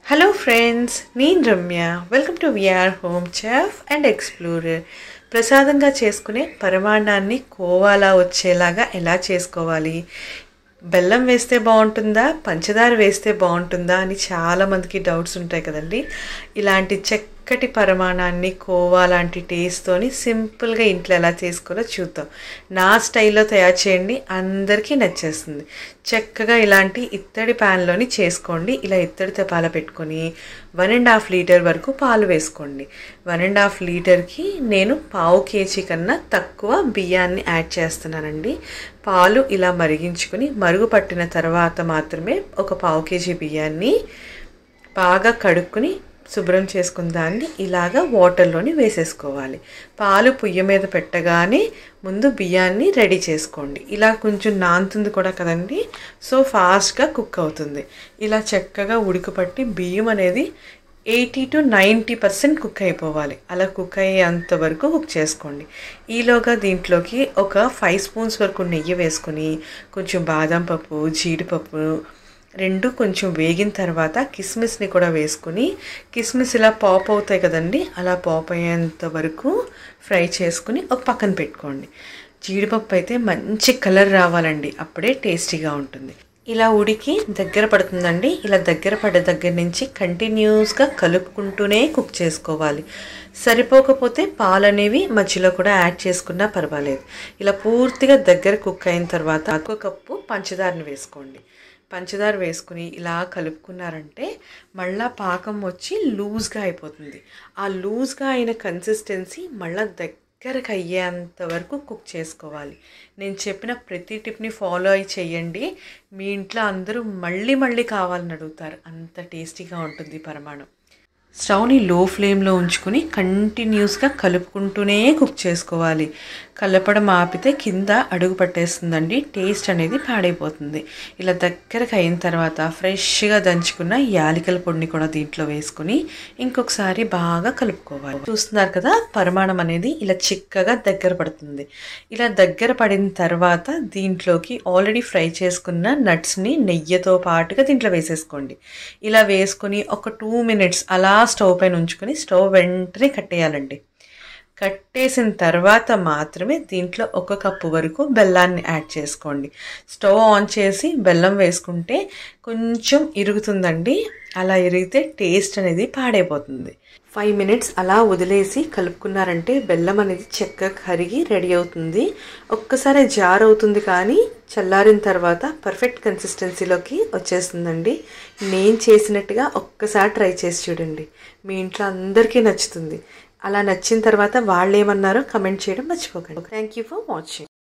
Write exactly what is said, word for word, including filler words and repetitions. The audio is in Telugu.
హలో ఫ్రెండ్స్, నేను Ramya. Welcome to VR home chef and explorer. ప్రసాదంగా చేసుకునే పరమాన్నాన్ని కోవాలా వచ్చేలాగా ఎలా చేసుకోవాలి, బెల్లం వేస్తే బాగుంటుందా పంచదార వేస్తే బాగుంటుందా అని చాలామందికి డౌట్స్ ఉంటాయి కదండి. ఇలాంటి చక్కటి పరమాణాన్ని కోవా లాంటి టేస్ట్తోని సింపుల్గా ఇంట్లో ఎలా చేసుకోవాలో చూద్దాం. నా స్టైల్లో తయారు చేయండి, అందరికీ నచ్చేస్తుంది. చక్కగా ఇలాంటి ఇత్తడి ప్యాన్లోని చేసుకోండి. ఇలా ఇత్తడి తెపాల పెట్టుకొని వన్ అండ్ హాఫ్ లీటర్ వరకు పాలు వేసుకోండి. వన్ అండ్ హాఫ్ లీటర్కి నేను పావు కేజీ కన్నా తక్కువ బియ్యాన్ని యాడ్ చేస్తున్నానండి. పాలు ఇలా మరిగించుకొని మరుగు పట్టిన తర్వాత మాత్రమే ఒక పావు కేజీ బియ్యాన్ని బాగా కడుక్కుని శుభ్రం చేసుకున్న దాన్ని ఇలాగా వాటర్లోని వేసేసుకోవాలి. పాలు పొయ్యి మీద పెట్టగానే ముందు బియ్యాన్ని రెడీ చేసుకోండి. ఇలా కొంచెం నానుతుంది కూడా కదండి, సో ఫాస్ట్గా కుక్ అవుతుంది. ఇలా చక్కగా ఉడకపట్టి బియ్యం అనేది eighty to ninety percent cook అయిపోవాలి. అలా కుక్ అయ్యేంత వరకు కుక్ చేసుకోండి. ఈలోగా దీంట్లోకి ఒక ఫైవ్ స్పూన్స్ వరకు నెయ్యి వేసుకొని కొంచెం బాదం పప్పు, జీడిపప్పు రెండు కొంచెం వేగిన తర్వాత కిస్మిస్ని కూడా వేసుకుని, కిస్మిస్ ఇలా పాప్ అవుతాయి కదండి, అలా పాప్ అయ్యేంత వరకు ఫ్రై చేసుకుని ఒక పక్కన పెట్టుకోండి. జీడిపప్పు అయితే మంచి కలర్ రావాలండి, అప్పుడే టేస్టీగా ఉంటుంది. ఇలా ఉడికి దగ్గర పడుతుందండి. ఇలా దగ్గర పడే దగ్గర నుంచి కంటిన్యూస్గా కలుపుకుంటూనే కుక్ చేసుకోవాలి. సరిపోకపోతే పాలు అనేవి మధ్యలో కూడా యాడ్ చేసుకున్నా పర్వాలేదు. ఇలా పూర్తిగా దగ్గర కుక్ అయిన తర్వాత ఒక కప్పు పంచదారని వేసుకోండి. పంచదార వేసుకుని ఇలా కలుపుకున్నారంటే మళ్ళీ పాకం వచ్చి లూజ్గా అయిపోతుంది. ఆ లూజ్గా అయిన కన్సిస్టెన్సీ మళ్ళీ దగ్గరకు అయ్యేంత వరకు కుక్ చేసుకోవాలి. నేను చెప్పిన ప్రతి టిప్ని ఫాలో అయి చెయ్యండి. మీ ఇంట్లో అందరూ మళ్ళీ మళ్ళీ కావాలని అడుగుతారు. అంత టేస్టీగా ఉంటుంది పరమాణం. స్టవ్ని లో ఫ్లేమ్లో ఉంచుకుని కంటిన్యూస్గా కలుపుకుంటూనే కుక్ చేసుకోవాలి. కలపడం ఆపితే కింద అడుగు పట్టేస్తుందండి, టేస్ట్ అనేది పాడైపోతుంది. ఇలా దగ్గరకు అయిన తర్వాత ఫ్రెష్గా దంచుకున్న యాలకుల పొడిని కూడా దీంట్లో వేసుకుని ఇంకొకసారి బాగా కలుపుకోవాలి. చూస్తున్నారు కదా, పరమాణం అనేది ఇలా చిక్కగా దగ్గర పడుతుంది. ఇలా దగ్గర పడిన తర్వాత దీంట్లోకి ఆల్రెడీ ఫ్రై చేసుకున్న నట్స్ని నెయ్యితో పాటుగా దీంట్లో వేసేసుకోండి. ఇలా వేసుకొని ఒక టూ మినిట్స్ అలా స్టవ్ పైన ఉంచుకొని స్టవ్ వెంటనే కట్టేయాలండి. కట్టేసిన తర్వాత మాత్రమే దీంట్లో ఒక కప్పు వరకు బెల్లాన్ని యాడ్ చేసుకోండి. స్టవ్ ఆన్ చేసి బెల్లం వేసుకుంటే కొంచెం ఇరుగుతుందండి. అలా ఇరిగితే టేస్ట్ అనేది పాడైపోతుంది. ఫైవ్ మినిట్స్ అలా వదిలేసి కలుపుకున్నారంటే బెల్లం అనేది చక్కగా కరిగి రెడీ అవుతుంది. ఒక్కసారి జార్ అవుతుంది, కానీ చల్లారిన తర్వాత పర్ఫెక్ట్ కన్సిస్టెన్సీలోకి వచ్చేస్తుందండి. నేను చేసినట్టుగా ఒక్కసారి ట్రై చేసి చూడండి, మీ ఇంట్లో అందరికీ నచ్చుతుంది. అలా నచ్చిన తర్వాత వాళ్ళు ఏమన్నారో కమెంట్ చేయడం మర్చిపోకండి. Thank you for watching.